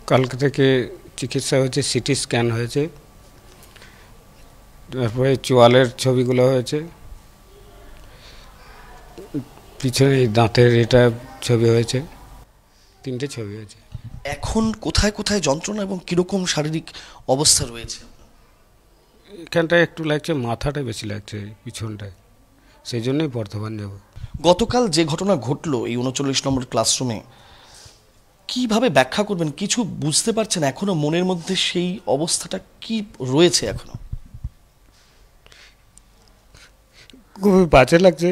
কালকে থেকে চিকিৎসা হয়েছে, সিটি স্ক্যান হয়েছে, তারপরে চোয়ালের ছবিগুলো হয়েছে, পিছনে দাঁতের এটা ছবি হয়েছে, 3টে ছবি হয়েছে। এখন কোথায় কোথায় যন্ত্রণা এবং কিরকম শারীরিক অবস্থা রয়েছে? এখানটায় একটু লাগছে, মাথাটা বেশি লাগছে, পিছনটায়, সেই জন্যই বর্ধমান যাব। গতকাল যে ঘটনা ঘটলো এই 39 নম্বর ক্লাসরুমে, কিভাবে ব্যাখ্যা করবেন? কিছু বুঝতে পারছেন এখনো? মনের মধ্যে সেই অবস্থাটা কি রয়েছে এখনো? খুবই বাজে লাগছে।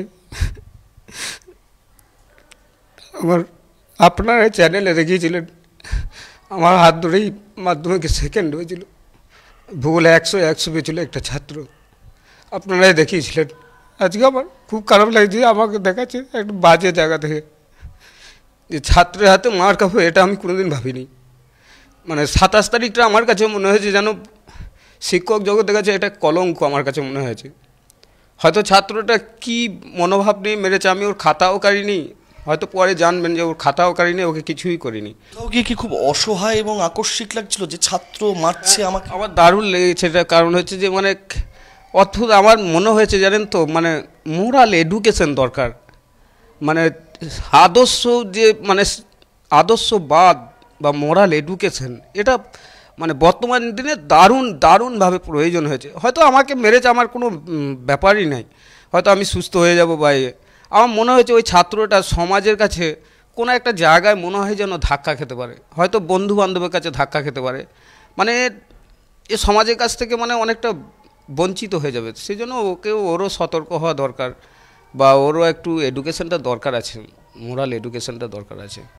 আপনারা চ্যানেলে দেখিয়েছিলেন, আমার হাত ধরেই মাধ্যমিকে সেকেন্ড হয়েছিল, ভূগোলে 100 পেয়েছিল একটা ছাত্র, আপনারাই দেখিয়েছিলেন। আজকে আমার খুব খারাপ লাগছে, আমাকে দেখাচ্ছে একটা বাজে জায়গা থেকে, যে ছাত্রের হাতে মার খাবো এটা আমি কোনোদিন ভাবিনি। মানে 27 তারিখটা আমার কাছে মনে হয়েছে যেন শিক্ষক জগতের কাছে এটা কলঙ্ক, আমার কাছে মনে হয়েছে। হয়তো ছাত্রটা কি মনোভাব নিয়ে মেরেছে, আমি ওর খাতাও কারিনি, হয়তো পরে জানবেন যে ওর খাতাও কারিনি, ওকে কিছুই করিনি। গিয়ে কি খুব অসহায় এবং আকস্মিক লাগছিল যে ছাত্র মারছে আমাকে? আমার দারুণ লেগেছে, এটা কারণ হচ্ছে যে মানে অদ্ভুত আমার মনে হয়েছে, জানেন তো, মানে মোরাল এডুকেশন দরকার, মানে আদর্শ, যে মানে আদর্শবাদ বা মোরাল এডুকেশন, এটা মানে বর্তমান দিনে দারুণ দারুণভাবে প্রয়োজন হয়েছে। হয়তো আমাকে মেরেছে, আমার কোনো ব্যাপারই নাই, হয়তো আমি সুস্থ হয়ে যাব বা আমার মনে হয়েছে ওই ছাত্রটা সমাজের কাছে কোনো একটা জায়গায় মনে হয় যেন ধাক্কা খেতে পারে, হয়তো বন্ধু বান্ধবের কাছে ধাক্কা খেতে পারে, মানে এ সমাজের কাছ থেকে মানে অনেকটা বঞ্চিত হয়ে যাবে। সেই জন্য ওরও সতর্ক হওয়া দরকার, বা ওরও একটু এডুকেশনটা দরকার আছে, মোরাল এডুকেশনটা দরকার আছে।